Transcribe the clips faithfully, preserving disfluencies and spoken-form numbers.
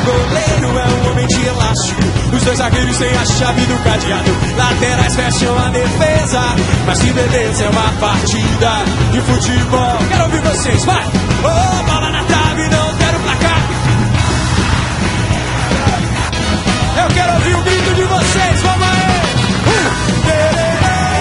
goleiro é um homem de elástico. Os dois zagueiros têm a chave do cadeado. Laterais fecham a defesa. Mas que beleza, é uma partida de futebol. Quero ouvir vocês, vai! Oh, bola na trave, não quero placar. Eu quero ouvir o grito de vocês, vamos aí! Uh, tererê.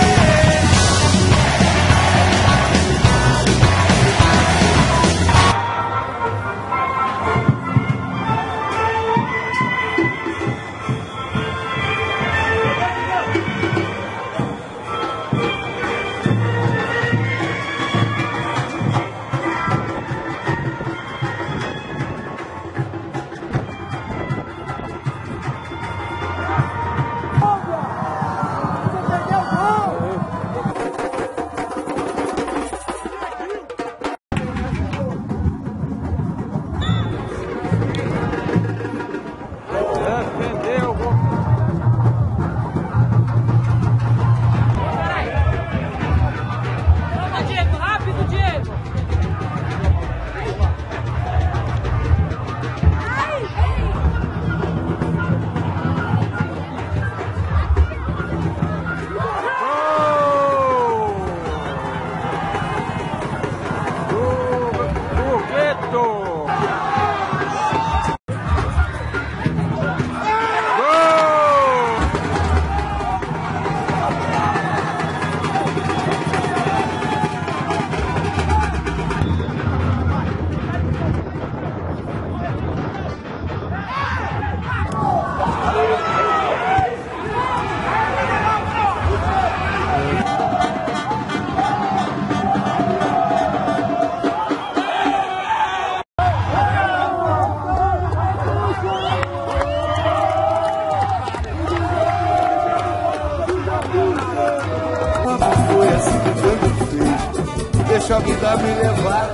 Deixa a vida me levar.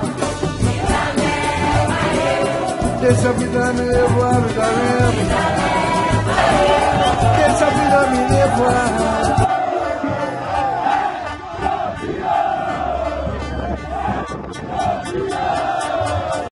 Deixa a vida me levar, vida leva. Deixa a vida me levar.